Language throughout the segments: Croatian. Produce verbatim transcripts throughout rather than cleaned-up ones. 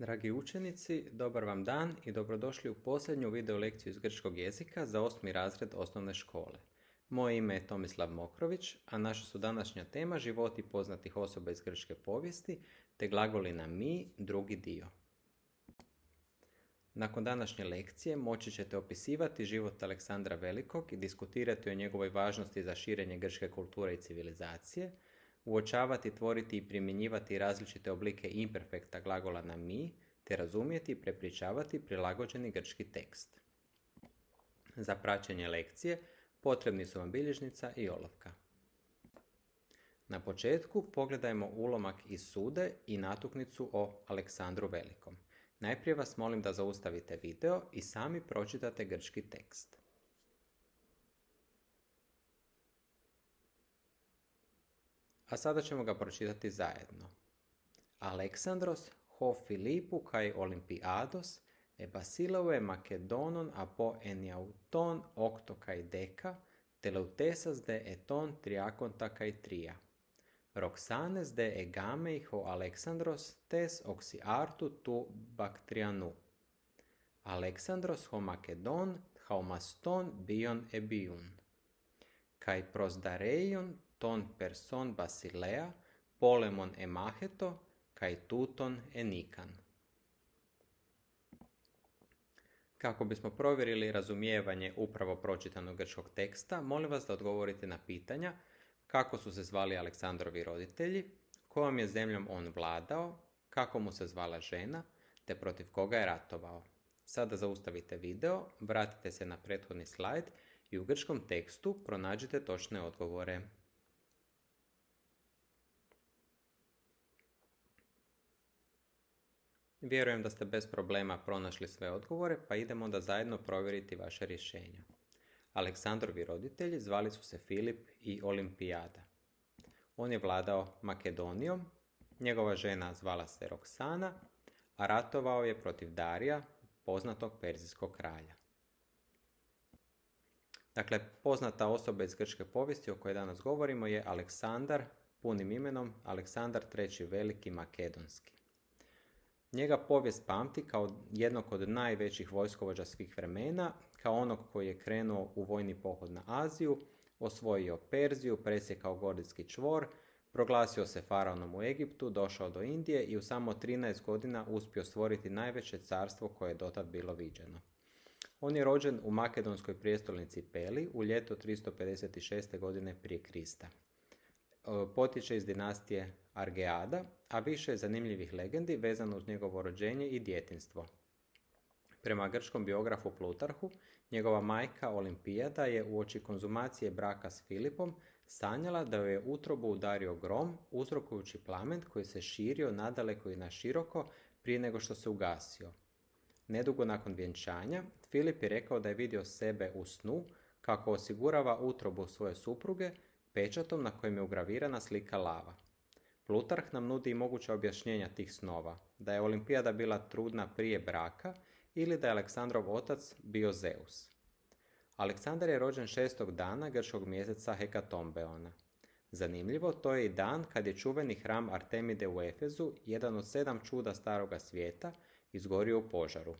Dragi učenici, dobar vam dan i dobrodošli u posljednju video lekciju iz grčkog jezika za osmi razred osnovne škole. Moje ime je Tomislav Mokrović, a naša su današnja tema životi poznatih osoba iz grčke povijesti te glagoli na mi, drugi dio. Nakon današnje lekcije moći ćete opisivati život Aleksandra Velikog i diskutirati o njegovoj važnosti za širenje grčke kulture i civilizacije, uočavati, tvoriti i primjenjivati različite oblike imperfekta glagola na mi, te razumjeti i prepričavati prilagođeni grčki tekst. Za praćenje lekcije potrebni su vam bilježnica i olovka. Na početku pogledajmo ulomak iz Sude i natuknicu o Aleksandru Velikom. Najprije vas molim da zaustavite video i sami pročitate grčki tekst. A sada ćemo ga pročitati zajedno. Aleksandros ho Filipu kai Olimpiados e basiloue Makedonon apo eniauton octo kai deca teleutesas de eton triaconta kai tria. Roxanes de egamei ho Aleksandros tes oxiartu tu bactrianu. Aleksandros ho Makedon haumaston bion ebiun. Kai prosdareion ton person Basilea, polemon emaheto, kai tuton enikan. Kako bismo provjerili razumijevanje upravo pročitanog grčkog teksta, molim vas da odgovorite na pitanja kako su se zvali Aleksandrovi roditelji, kojom je zemljom on vladao, kako mu se zvala žena, te protiv koga je ratovao. Sada zaustavite video, vratite se na prethodni slajd i u grčkom tekstu pronađite točne odgovore. Vjerujem da ste bez problema pronašli sve odgovore, pa idemo da zajedno provjeriti vaše rješenja. Aleksandrovi roditelji zvali su se Filip i Olimpijada. On je vladao Makedonijom, njegova žena zvala se Roksana, a ratovao je protiv Darija, poznatog perzijskog kralja. Dakle, poznata osoba iz grčke povijesti o kojoj danas govorimo je Aleksandar, punim imenom Aleksandar treći Veliki Makedonski. Njega povijest pamti kao jednog od najvećih vojskovođa svih vremena, kao onog koji je krenuo u vojni pohod na Aziju, osvojio Perziju, presjekao gordijski čvor, proglasio se faraonom u Egiptu, došao do Indije i u samo trinaest godina uspio stvoriti najveće carstvo koje je dotad bilo viđeno. On je rođen u makedonskoj prijestolnici Peli u ljeto tristo pedeset šeste. godine prije Krista. Potječe iz dinastije Argeada, a više je zanimljivih legendi vezano uz njegovo rođenje i djetinjstvo. Prema grčkom biografu Plutarhu, njegova majka Olimpijada je uoči konzumacije braka s Filipom sanjala da joj je utrobu udario grom, uzrokujući plamen koji se širio nadaleko i naširoko prije nego što se ugasio. Nedugo nakon vjenčanja, Filip je rekao da je vidio sebe u snu kako osigurava utrobu svoje supruge pečatom na kojem je ugravirana slika lava. Plutarh nam nudi i moguća objašnjenja tih snova, da je Olimpijada bila trudna prije braka ili da je Aleksandrov otac bio Zeus. Aleksandar je rođen šestog dana grčkog mjeseca Hekatombeona. Zanimljivo, to je i dan kad je čuveni hram Artemide u Efezu, jedan od sedam čuda staroga svijeta, izgorio u požaru.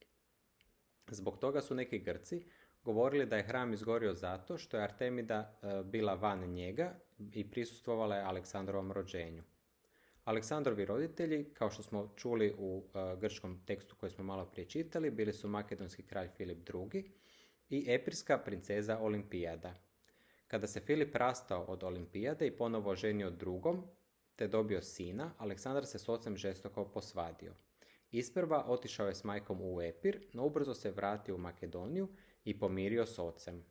Zbog toga su neki Grci govorili da je hram izgorio zato što je Artemida e, bila van njega i prisustvovala je Aleksandrovom rođenju. Aleksandrovi roditelji, kao što smo čuli u e, grčkom tekstu koji smo malo prije čitali, bili su makedonski kralj Filip drugi i epirska princeza Olimpijada. Kada se Filip rastao od Olimpijade i ponovo ženio drugom, te dobio sina, Aleksandar se s ocem žestoko posvadio. Isprva otišao je s majkom u Epir, no ubrzo se vratio u Makedoniju i pomirio s ocem.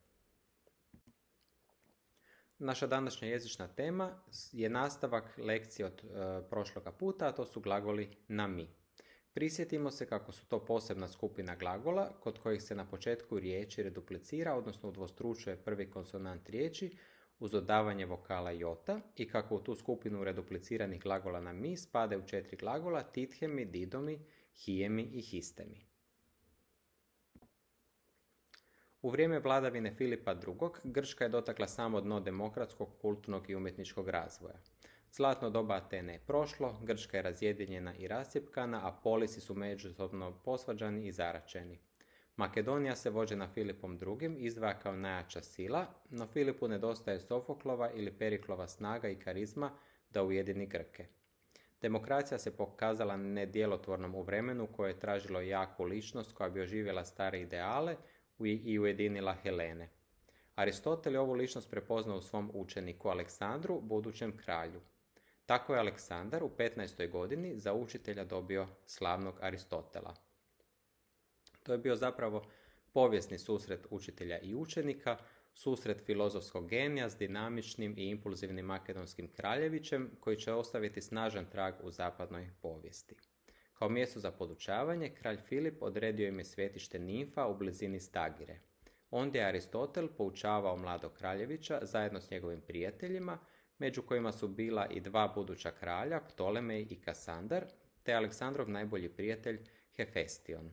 Naša današnja jezična tema je nastavak lekcije od e, prošloga puta, a to su glagoli na mi. Prisjetimo se kako su to posebna skupina glagola kod kojih se na početku riječi reduplicira, odnosno udvostručuje prvi konsonant riječi uz dodavanje vokala jota i kako u tu skupinu redupliciranih glagola na mi spade u četiri glagola tithemi, didomi, hijemi i histemi. U vrijeme vladavine Filipa drugog. Grčka je dotakla samo dno demokratskog, kulturnog i umjetničkog razvoja. Zlatno doba Atene je prošlo, Grčka je razjedinjena i rascjepkana, a polisi su međusobno posvađani i zaračeni. Makedonija se vođena Filipom drugim izdvaja kao najjača sila, no Filipu nedostaje Sofoklova ili Periklova snaga i karizma da ujedini Grke. Demokracija se pokazala nedjelotvornom u vremenu koje je tražilo jaku ličnost koja bi oživjela stare ideale i ujedinila Helene. Aristotel je ovu ličnost prepoznao u svom učeniku Aleksandru, budućem kralju. Tako je Aleksandar u petnaestoj godini za učitelja dobio slavnog Aristotela. To je bio zapravo povijesni susret učitelja i učenika, susret filozofskog genija s dinamičnim i impulzivnim makedonskim kraljevićem koji će ostaviti snažan trag u zapadnoj povijesti. Kao mjesto za podučavanje, kralj Filip odredio im je svetište Nimfa u blizini Stagire. Ondje je Aristotel poučavao mladog kraljevića zajedno s njegovim prijateljima, među kojima su bila i dva buduća kralja, Ptolemej i Kasandar, te Aleksandrov najbolji prijatelj Hefestion.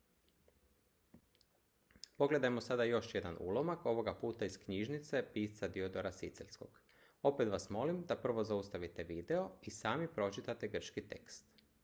Pogledajmo sada još jedan ulomak, ovoga puta iz knjižnice pisca Diodora Sicilskog. Opet vas molim da prvo zaustavite video i sami pročitate grčki tekst.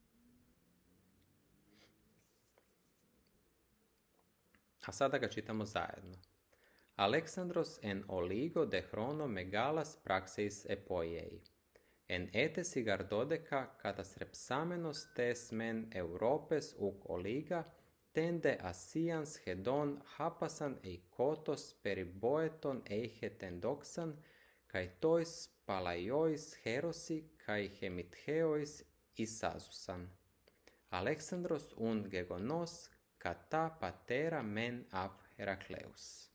A sada ga čitamo zajedno. Alexandros en oligo de chrono megalas praxeis epoiei. En etes igar dodeca catasrepsamenos tes men Europes uk oliga tende asians hedon hapasan eikotos periboeton eiche tendoxan kai tois palaiois herosi kai hemitheois isazusan. Alexandros und gegonos kata patera men ab Herakleus.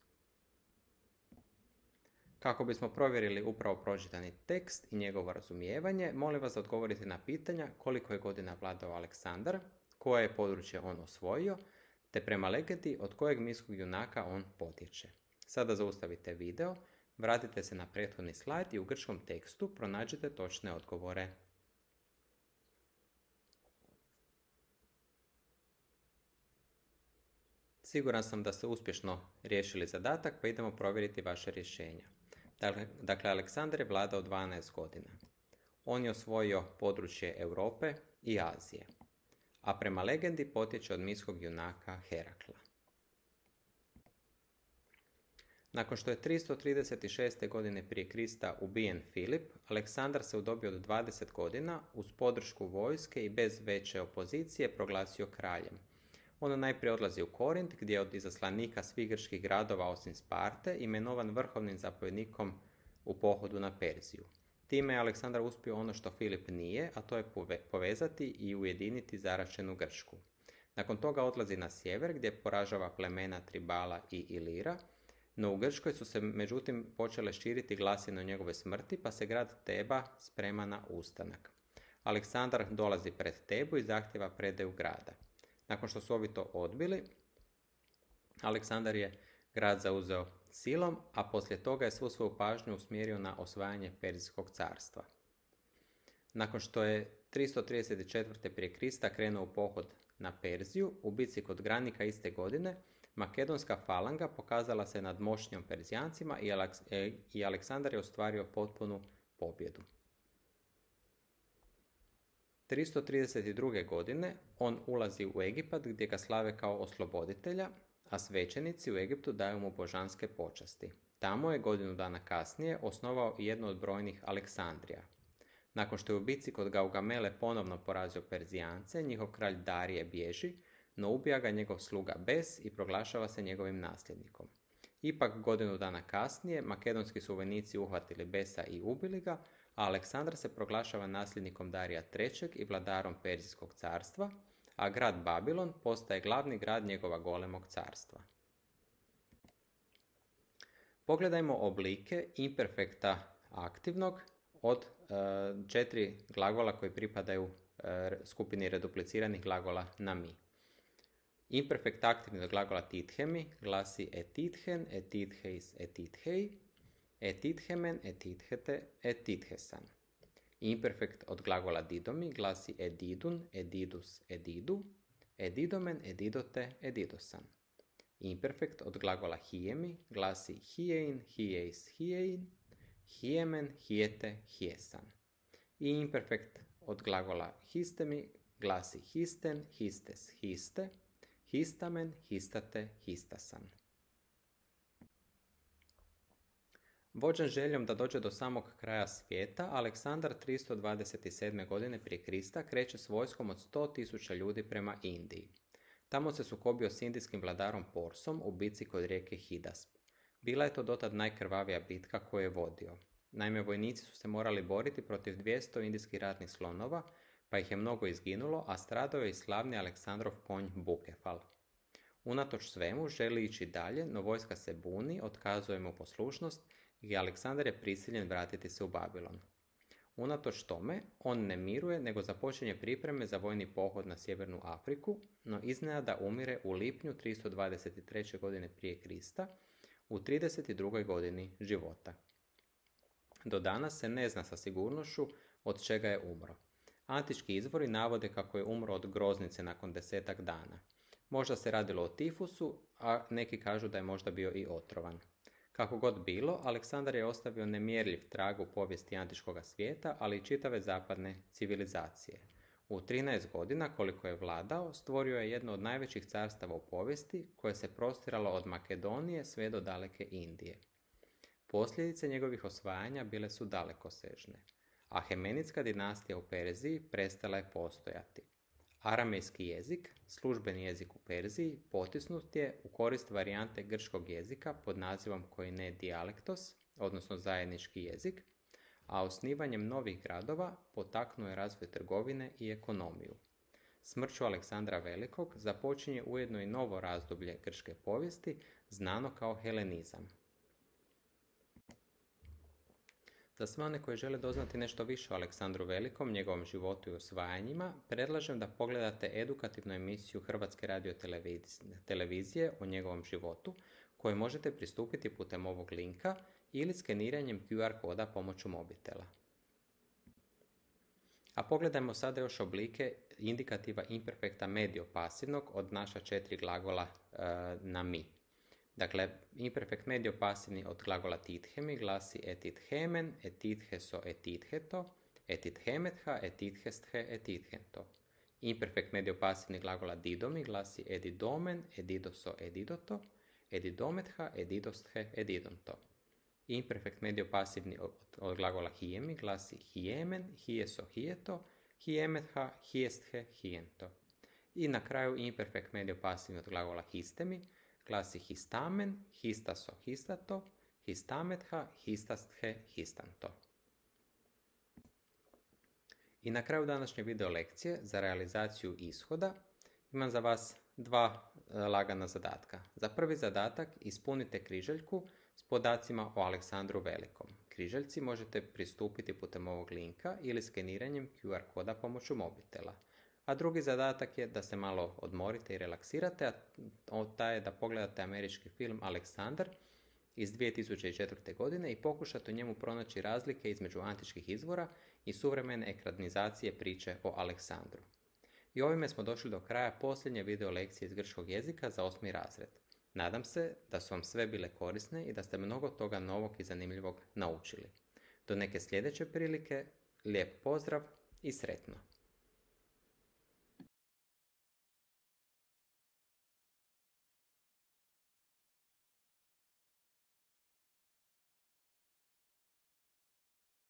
Kako bismo provjerili upravo pročitani tekst i njegovo razumijevanje, molim vas da odgovorite na pitanja koliko je godina vladao Aleksandar, koje je područje on osvojio, te prema legendi od kojeg mitskog junaka on potječe. Sada zaustavite video, vratite se na prethodni slajd i u grčkom tekstu pronađite točne odgovore. Siguran sam da ste uspješno riješili zadatak, pa idemo provjeriti vaše rješenja. Dakle, Aleksandar je vladao dvanaest godina. On je osvojio područje Europe i Azije, a prema legendi potječe od mitskog junaka Herakla. Nakon što je tristo trideset šeste. godine prije Krista ubijen Filip, Aleksandar se u dobi od dvadeset godina uz podršku vojske i bez veće opozicije proglasio kraljem. On najprije odlazi u Korint, gdje je od izaslanika svih grčkih gradova osim Sparte imenovan vrhovnim zapovjednikom u pohodu na Perziju. Time je Aleksandar uspio ono što Filip nije, a to je povezati i ujediniti zaračenu Grčku. Nakon toga odlazi na sjever, gdje poražava plemena Tribala i Ilira, no u Grčkoj su se međutim počele širiti glasine o njegove smrti, pa se grad Teba sprema na ustanak. Aleksandar dolazi pred Tebu i zahtjeva predaju grada. Nakon što su ovi to odbili, Aleksandar je grad zauzeo silom, a poslije toga je svu svoju pažnju usmjerio na osvajanje Perzijskog carstva. Nakon što je tristo trideset četvrte. prije Krista krenuo u pohod na Perziju, u bitci kod Granika iste godine, makedonska falanga pokazala se nad moćnjom Perzijancima i Aleksandar je ostvario potpunu pobjedu. tristo trideset druge. godine on ulazi u Egipat gdje ga slave kao osloboditelja, a svećenici u Egiptu daju mu božanske počasti. Tamo je godinu dana kasnije osnovao i jednu od brojnih Aleksandrija. Nakon što je u bitci kod Gaugamele ponovno porazio Perzijance, njihov kralj Darije bježi, no ubija ga njegov sluga Bes i proglašava se njegovim nasljednikom. Ipak godinu dana kasnije makedonski su vojnici uhvatili Besa i ubili ga, a Aleksandar se proglašava nasljednikom Darija trećeg. i vladarom Perzijskog carstva, a grad Babilon postaje glavni grad njegova golemog carstva. Pogledajmo oblike imperfekta aktivnog od e, četiri glagola koji pripadaju e, skupini redupliciranih glagola na mi. Imperfekt aktivni od glagola tithemi glasi etithen, etitheis, etithei, etidhemen, etidhete, etidhesan. Imperfekt od glagola didomi glasi edidun, edidus, edidu, edidomen, edidote, edidosan. Imperfekt od glagola hiemi glasi hiein, hieis, hiein, hiemen, hiete, hiesan. i imperfekt od glagola histemi glasi histen, histes, histe, histamen, histate, histasan. Vođen željom da dođe do samog kraja svijeta, Aleksandar tristo dvadeset sedme. godine prije Krista kreće s vojskom od sto tisuća ljudi prema Indiji. Tamo se sukobio s indijskim vladarom Porsom u bitci kod rijeke Hidasp. Bila je to dotad najkrvavija bitka koju je vodio. Naime, vojnici su se morali boriti protiv dvjesto indijskih ratnih slonova, pa ih je mnogo izginulo, a stradao je i slavni Aleksandrov konj Bukefal. Unatoč svemu želi ići dalje, no vojska se buni, otkazuje mu poslušnost i Aleksandar je prisiljen vratiti se u Babilon. Unatoč tome, on ne miruje, nego započinje pripreme za vojni pohod na sjevernu Afriku, no iznenada umire u lipnju tristo dvadeset treće. godine prije Krista, u trideset drugoj. godini života. Do danas se ne zna sa sigurnošću od čega je umro. Antički izvori navode kako je umro od groznice nakon desetak dana. Možda se radilo o tifusu, a neki kažu da je možda bio i otrovan. Kako god bilo, Aleksandar je ostavio nemjerljiv trag u povijesti antičkog svijeta, ali i čitave zapadne civilizacije. U trinaest godina, koliko je vladao, stvorio je jedno od najvećih carstava u povijesti, koje se prostiralo od Makedonije sve do daleke Indije. Posljedice njegovih osvajanja bile su dalekosežne. Ahemenidska dinastija u Perziji prestala je postojati. Aramejski jezik, službeni jezik u Perziji, potisnut je u korist varijante grčkog jezika pod nazivom koine dijalektos, odnosno zajednički jezik, a osnivanjem novih gradova potaknuo je razvoj trgovine i ekonomiju. Smrću Aleksandra Velikog započinje ujedno i novo razdoblje grčke povijesti, znano kao helenizam. Za sve one koji žele doznati nešto više o Aleksandru Velikom, njegovom životu i osvajanjima, predlažem da pogledate edukativnu emisiju Hrvatske radiotelevizije o njegovom životu, koju možete pristupiti putem ovog linka ili skeniranjem Q R koda pomoću mobitela. A pogledajmo sada još oblike indikativa imperfekta medio pasivnog od naša četiri glagola e, na mi. Dakle, imperfekt medio pasivni od glagola tithemi glasi etidhemen, etidheso, etidheto, etidhemetha, etidhesthe, etidhento. Imperfekt medio pasivni glagola didomi glasi edidomen, edidoso, edidoto, edidometha, edidosthe, edidonto. Imperfekt medio pasivni od, od glagola hiemi glasi hiemen, hieso, hieto, hiemetha, hiesthe, hiento. I na kraju imperfekt medio pasivni od glagola histemi glasi histamen, histaso, histato, histametha, histasthe, histanto. I na kraju današnje video lekcije za realizaciju ishoda imam za vas dva lagana zadatka. Za prvi zadatak ispunite križaljku s podacima o Aleksandru Velikom. Križaljci možete pristupiti putem ovog linka ili skeniranjem Q R koda pomoću mobitela. A drugi zadatak je da se malo odmorite i relaksirate, a taj je da pogledate američki film Aleksandar iz dvije tisuće četvrte. godine i pokušate u njemu pronaći razlike između antičkih izvora i suvremene ekranizacije priče o Aleksandru. I ovime smo došli do kraja posljednje video lekcije iz grčkog jezika za osmi razred. Nadam se da su vam sve bile korisne i da ste mnogo toga novog i zanimljivog naučili. Do neke sljedeće prilike, lijep pozdrav i sretno!